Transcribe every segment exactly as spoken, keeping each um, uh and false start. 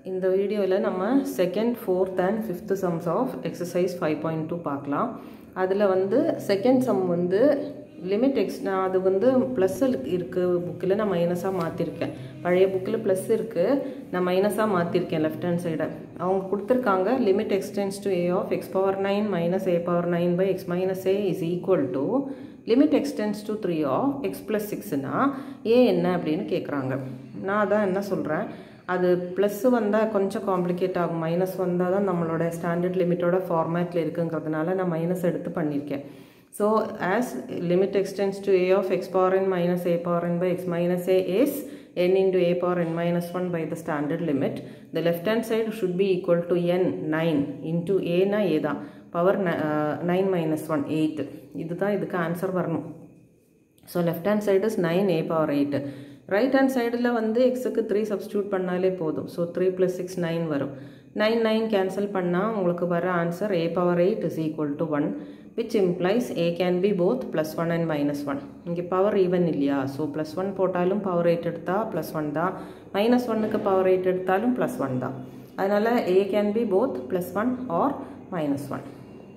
இந்த வீடியோல நம்ம second, fourth and fifth sums of exercise five point two பார்க்கலாம். அதுல வந்து second sum வந்து limit x நான் அது வந்து plus இருக்கு புக்ல நான் மைனஸா மாத்திருக்கேன். பழைய புக்ல plus இருக்கு நான் மைனஸா மாத்திருக்கேன் left hand side. அவங்க கொடுத்திருக்காங்க limit x tends to a of x power nine minus a power nine by x minus a is equal to limit x tends to three of x plus six னா a என்ன அப்படினு கேக்குறாங்க. நான் அதான் என்ன சொல்றேன் அது plus வந்தா கொஞ்சம் காம்ப்ளிகேட் ஆகும் மைனஸ் வந்தா தான் நம்மளோட ஸ்டாண்டர்ட் லிமிட்டோட ஃபார்மட்ல இருக்குங்கிறதுனால நான் மைனஸ் எடுத்து பண்ணிருக்கேன். So as limit x tends to a of x power n minus a power n by x minus a is n into a power n minus one by the standard limit, the left hand side should be equal to n nine into a na a da power uh, nine minus one eight. இதுதான் இதுக்கு answer வரணும். So left hand side is nine a power eight. Right hand side la வந்து x க்கு three substitute பண்ணாலே போதும். So three plus six nine வரும். nine nine cancel பண்ணா உங்களுக்கு வர answer a power eight is equal to one, which implies a can be both plus one and minus one. இங்க power even இல்லையா, so plus one போட்டாலும் power eight எடுத்தா plus one தான், minus one க்கு power eight எடுத்தாலும் plus one தான். அதனால a can be both plus one or minus one.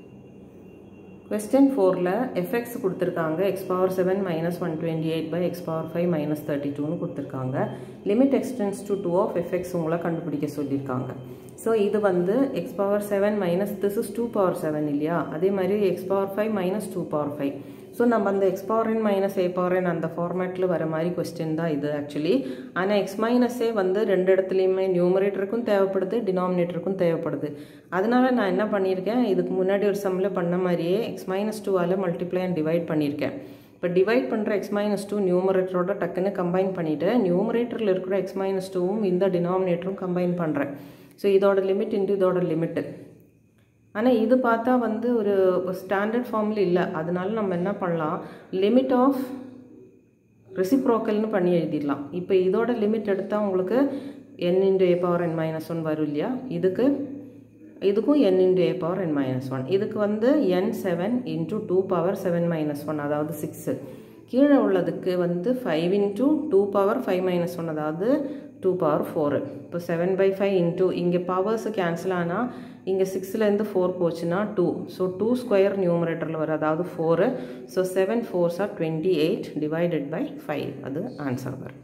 Question four la fx கொடுத்திருக்காங்க x power seven minus one twenty-eight by x power five minus thirty-two னு கொடுத்திருக்காங்க. limit x tends to two of fx உங்களை கண்டுபிடிக்க சொல்லிருக்காங்க. So இது வந்து x power seven minus this is two power seven இல்லையா, அதே மாதிரி x power five minus two power five. So நம்ம அந்த x power n minus a power n அந்த ஃபார்மட்ல வர மாதிரி क्वेश्चन தான் இது एक्चुअली. ஆனா x minus a வந்து ரெண்டு இடத்துலயுமே நியூமரேட்டருக்கும் தேவைப்படுது டினாமினேட்டருக்கும் தேவைப்படுது. அதனால நான் என்ன பண்ணிருக்கேன், இதுக்கு முன்னாடி ஒரு சம்ல பண்ண மாதிரியே x minus two ஆல மல்டிப்ளை அண்ட் டிவைட் பண்ணிருக்கேன். இப்போ டிவைட் பண்ற x minus two நியூமரேட்டரோட டக்குன்னு கம்பைன் பண்ணிட்டு நியூமரேட்டர்ல இருக்கிற x minus two வும் இந்த டினாமினேட்டரும் கம்பைன் பண்றேன். So இதோட லிமிட் இன்டு இதோட லிமிட். ஆனா இது பார்த்தா வந்து ஒரு ஸ்டாண்டர்ட் ஃபார்ம்ல இல்ல, அதனால நம்ம என்ன பண்ணலாம், லிமிட் ஆஃப் ரெசிப்ரோக்கல்னு பண்ணி எழுதிடலாம். இப்போ இதோட லிமிட் எடுத்தா உங்களுக்கு n into a power n minus one வரும் இல்லையா, இதுக்கு இதுக்கும் n into a power n minus one, இதுக்கு வந்து n seven into two power seven minus one அதாவது six. கீழே உள்ளதுக்கு வந்து five into two power five minus one அதாவது two power four. இப்போ seven by five into இங்க powers cancel ஆனா இங்க six ல இருந்து four போச்சுனா two. So two square numeratorல வர அதாவது four. So seven fours are twenty-eight divided by five. அது ஆன்சர் வரும்.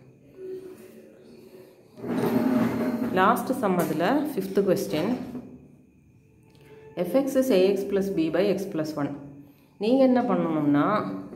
லாஸ்ட் சம் அதுல fifth question. fx is ax plus b by x plus one. நீங்க என்ன பண்ணணும்னா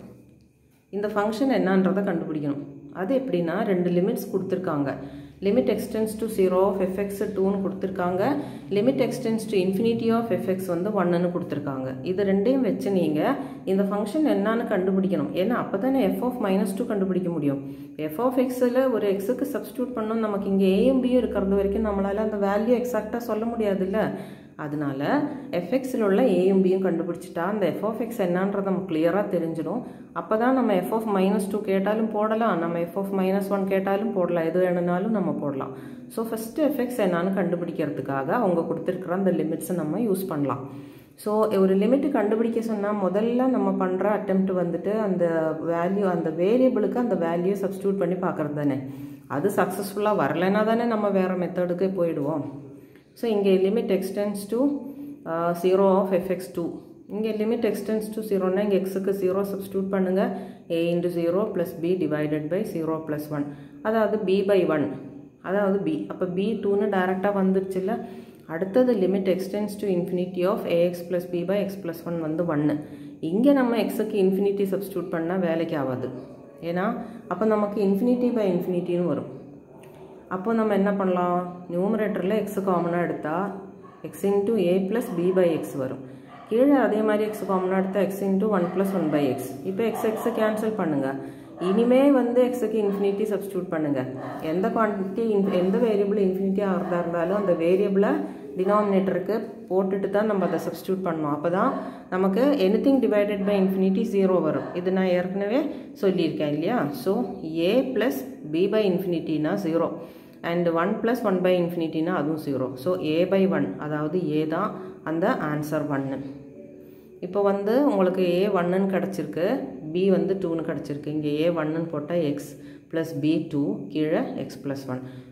இந்த ஃபங்க்ஷன் என்னன்றதை கண்டுபிடிக்கணும். அது எப்படின்னா ரெண்டு லிமிட்ஸ் கொடுத்திருக்காங்க. limit x tends to zero of fx two னு கொடுத்திருக்காங்க, limit x tends to infinity of fx வந்து one னு கொடுத்திருக்காங்க. இது ரெண்டையும் வெச்சு நீங்க இந்த ஃபங்க்ஷன் என்னன்னு கண்டுபிடிக்கணும். ஏன்னா அப்பதானே f of minus two கண்டுபிடிக்க முடியும். f of x ல ஒரு x க்கு சப்ஸ்டிட்யூட் பண்ணனும், நமக்கு இங்க a யும் b யும் இருக்கிறது வரைக்கும் நம்மளால அந்த வேல்யூ எக்ஸாக்ட்டா சொல்ல முடியாதுல்ல. அதனால fx ல உள்ள a யும் b யும் கண்டுபிடிச்சிட்டா அந்த f of x என்னன்றத நமக்கு கிளியரா தெரிஞ்சிடும். அப்பதான் நம்ம f of minus two கேட்டாலும் போடலாம், நம்ம f of minus one கேட்டாலும் போடலாம், எது வேணும்னாலும் நம்ம போடலாம். சோ ஃபர்ஸ்ட் fx என்னன்னு கண்டுபிடிக்கிறதுக்காக அவங்க கொடுத்திருக்கிற அந்த லிமிட்ஸ் நம்ம யூஸ் பண்ணலாம். சோ ஒரு லிமிட் கண்டுபிடிக்க சொன்னா முதல்ல நம்ம பண்ற அட்டெம்ப்ட் வந்துட்டு அந்த வேல்யூ அந்த வேரியபிளுக்கு அந்த வேல்யூ சப்ஸ்டிட்யூட் பண்ணி பார்க்கிறது தானே. அது சக்சஸ்ஃபுல்லா வரலனா தானே நம்ம வேற மெத்தடுக்கு போய்டுவோம். So இங்கே limit x tends to uh, zero of fx two. இங்கே limit x tends to zero னா இங்கே x க்கு zero substitute பண்ணுங்க, a into zero plus b divided by zero plus one. அதாவது b by one. அதாவது b. அப்ப b two னு டைரக்டா வந்துருச்சுல. அடுத்தது limit x tends to infinity of ax plus b by x plus one வந்து one. இங்கே நம்ம x க்கு infinity substitute பண்ணா வேலைக்கு ஆகாது. ஏனா அப்ப நமக்கு infinity by infinity னு வரும். அப்போ நம்ம என்ன பண்ணலாம், நியூமரேட்டர்ல x காமனா எடுத்தா x into a plus b by x வரும். கீழே அதே மாதிரி x காமனா எடுத்தா x into one plus one by x. இப்போ x x கேன்சல் பண்ணுங்க. இனிமே வந்து x க்கு இன்ஃபினிட்டி சப்ஸ்டிட்யூட் பண்ணுங்க. எந்த குவாண்டிட்டி எந்த வேரியபிள் இன்ஃபினிட்டி ஆகிறதா இருந்தாலும் அந்த வேரியபிளை டினாமினேட்டருக்கு போட்டுட்டு தான் நம்ம அதை சப்ஸ்டிட்யூட் பண்ணணும். அப்பதான் நமக்கு anything divided by infinity zero வரும். இது நான் ஏற்கனவே சொல்லியிருக்கேன் இல்லையா. So a plus b by இன்ஃபினிட்டினா zero and one plus one by இன்ஃபினிட்டினா அதுவும் zero. So a by one அதாவது a தான் அந்த ஆன்சர் ஒன்று. இப்போ வந்து உங்களுக்கு a one ன்னு கிடைச்சிருக்கு, b வந்து two ன்னு கிடைச்சிருக்கு. இங்கே a one ன்னு போட்டால் x plus b two கீழே x plus one.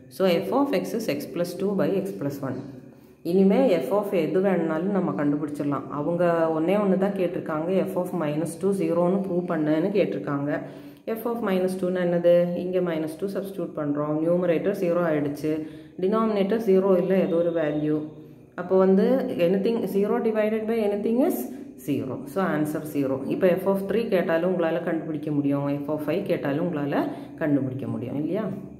So f of x is x plus two by x plus one. இனிமேல் எஃப் ஆஃப் எது வேணுனாலும் நம்ம கண்டுபிடிச்சிடலாம். அவங்க ஒன்றே ஒன்று தான் கேட்டிருக்காங்க, எஃப் ஆஃப் மைனஸ் டூ ஜீரோன்னு ப்ரூவ் பண்ணுன்னு கேட்டிருக்காங்க. எஃப் ஆஃப் மைனஸ் டூன்னு என்னது, இங்கே மைனஸ் டூ சப்ஸ்டியூட் பண்ணுறோம், நியூமரேட்டர் ஜீரோ ஆகிடுச்சு, டினாமினேட்டர் ஜீரோ இல்லை ஏதோ ஒரு வேல்யூ. அப்போ வந்து anything zero divided by anything is zero. So answer zero. இப்போ எஃப் ஆஃப் த்ரீ கேட்டாலும் உங்களால் கண்டுபிடிக்க முடியும், எஃப் ஆஃப் ஃபைவ் கேட்டாலும் உங்களால் கண்டுபிடிக்க முடியும் இல்லையா?